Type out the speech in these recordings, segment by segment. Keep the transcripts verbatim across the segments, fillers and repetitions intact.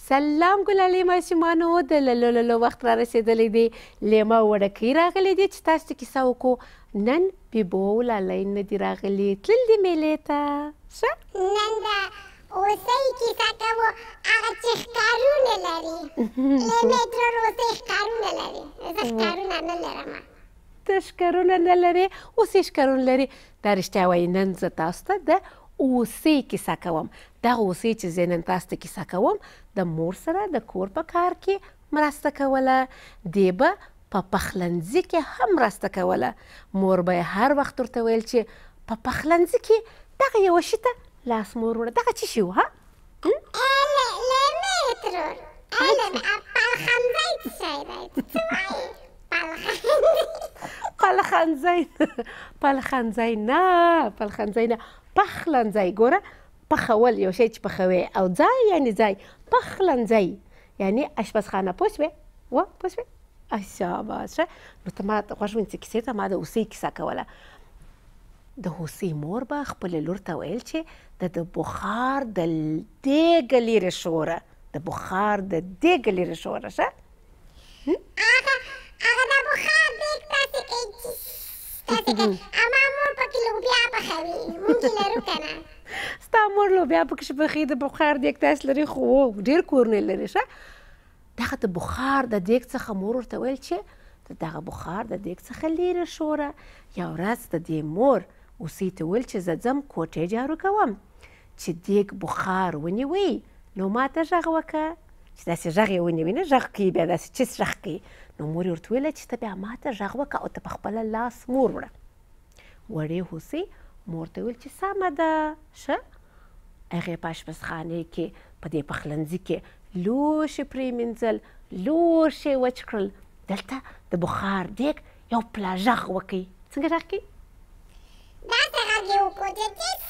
سلام ګلالۍ ماشومانو، د للو للو وخت را رسېدلی دی. لیما وړکۍ راغلی دی چې تاسو ته کیسه وکړو. نن بیبو او لالۍ نه دي راغلي، تلل دي میلې ته. ښه نن د اوسۍ کیسه کوو، هغه چې ښکارونه لري. لیمې ترور اوسۍ ښکارونه لري، زه ښکارونه نه لرم. ته ښکارونه نه لرې، اوسۍ ښکارونه لري. دا رښتیا وایي، نن زه تاسو ته د اوسۍ کیسه کوم. دغه اوسۍ چې زه نن تاسو ته کیسه کوم، د مور سره د کور په کار کې مرسته کوله. دی به په پخلنځي کې هم مرسته کوله. مور به یې هر وخت ورته ویل چې په پخلنځي کې دغه یوه شي ته لاس مور وړه. دغه څه شي و؟ ها لیمې ترور، پلخنځی څه شی دی؟ څه وایې؟ پلخنځی پلخنځی نه پلخنځی نه پخلنځی. ګوره، پخول یو شی چې پخوي، او ځای یعنې ځای. پخلنځی یعنې اشپزخانه. پوه شوې؟ و پوه شوې؟ شاباس. ښه، نو ته ما غوږ ونیسه کیسې ته. ما د اوسۍ کیسه کوله. د اوسۍ مور به خپلې لور ته ویل چې د د بخار د دیګه لرې شوره، د بخار د دیګه لرې شوره. ښه، هغه د بخار دیګ داسې کوي، داسې کوي. اما مور پکې لوبیا پخوي، موږ یې لرو که نه. ستا مور لوبیا پکې پخوي، د بخار دیګ تاسې لري، خو ډېر کورونه لري. ښه، دغه د بخار د دیګ څخه مور ورته ویل چې د دغه بخار د دیګ څخه لرې شوره. یوه ورځ د دې مور اوسۍ ته ویل چې زه ځم کوټې جارو کوم. چې دیګ بخار ونیوي، نو ما ته غږ وکړه. چې داسې غږ یې ونیوي، نه غږ کوي بیا، داسې چیس غږ کوي. نو مور یې ورته ویله چې ته بیا ما ته غږ وکړه او ته په خپله لاس مور وړه. وړې هوسۍ مور ته ویل چې سمه ده. ښه، هغې په اشپزخانې کې په دې پخلنځي کې لوښي پرېمینځل، لوښي وچ کړل. دلته د بخار دیګ یو پلا غږ وکړي. څنګه غږ کوي؟ داسې غږ یې وکړو چې ټیس.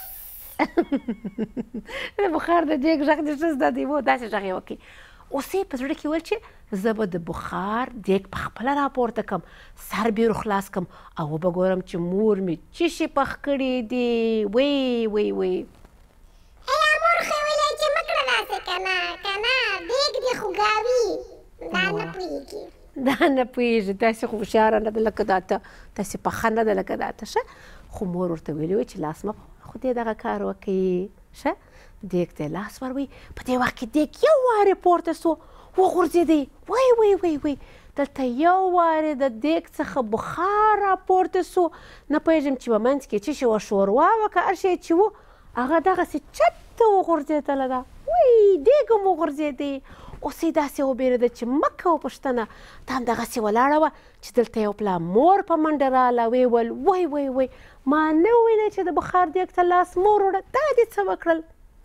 د بخار د دیګ غږ دې ټیس دا دی و، داسې غږ یې وکړي. اوسۍ په زړه کې ویل چې زه به د بخار دیګ په خپله راپورته کړم، سر به یې ورخلاص کړم او وبه ګورم چې مور مې څه شي پخ کړي دي. وی وی وی ای مور خو ویلی چې مه کړه داسې که نه، که نه دیګ دې خوږاوي. دا نه پوهېږي، دا نه پوهېږي، داسې خو هوښیاره نه ده لکه دا ته، داسې پخه نه ده لکه دا ته. ښه، خو مور ورته ویلي وی چې لاس مه خو دې دغه کار وکړي. ښه، دیګ ته یې لاس وروي. په دې وخت کې دیګ یو وارې پورته سو، وغورځېدی. وی وی وی وی دلته یو وارې د دیګ څخه بخار راپورته سو. نه پوهېږم چې په منځ کې څه شي وه، شوروا وه که هر شی چې و، هغه دغسې چته وغورځېدله ده. وی دیګ هم وغورځېدی. اوسۍ داسې وبېرېده چې مه کوه پوښتنه. دا هم دغسې ولاړه وه چې دلته یو پلا مور په منډه راغله. ویې ویل وی وی وی ما نه ویلی چې د بخار دیګ ته لاس مور وړه، دا دې څه وکړل؟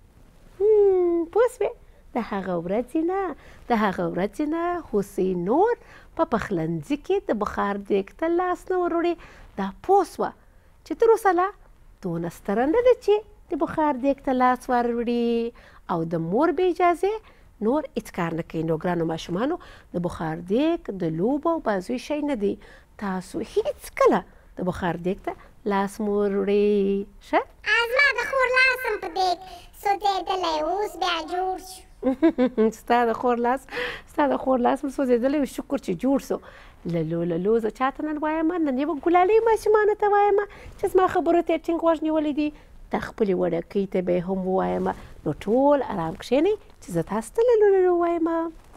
پوه سوې؟ د هغه ورځې نه د هغه ورځې نه هوسۍ نور په پخلنځي کې د بخار دیګ ته لاس نه ور وړي. دا پوه سوه چې تر اوسه لا دونه ستره نه ده چې د بخار دیګ ته لاس ور وړي، او د مور بې اجازې نور هېڅ کار نه کوي. نو ګرانو ماشومانو، د بخار دیګ د لوبو او بازیو شی نه دی. تاسو هېڅکله د بخار دیګ ته لاس مه ور وړئ. ښه، زما د خور لاس هم په دیګ سوځېدلی، اوس بیا جوړ شو. ستا د خور لاس ستا د خور لاس هم سوځېدلی و. شکر چې جوړ سو. للو للو زه چاته نن وایم؟ نن یوه ګلالۍ ماشومانو ته وایم چې زما خبرو ته یې ټینګ غوږ نیولی دی. دا خپلې وړکۍ ته به یې هم ووایم. نو ټول ارام کښېنئ چې زه تاسو ته للو للو وایم.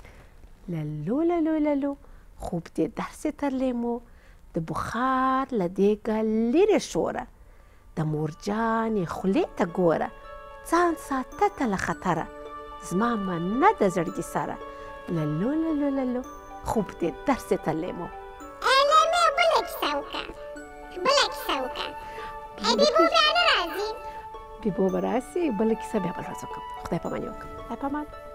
للو للو للو خوب دې درسې تر لیمو، د بخار له دیګه لرې شوره. د مورجانې خولې ته ګوره، ځان ساته ته له خطره. زما منه د زړګي سره. للو للو للو خوب دې درسې تر لیمو. ای لیمې بله کیسه وکړه، بله کیسه وکړه. ای بیبو بیا نه راځي؟ بیبو به راسي، بله کیسه بیا بل ورځ وکړم. خدای پاماني وکړم. خدای پامان.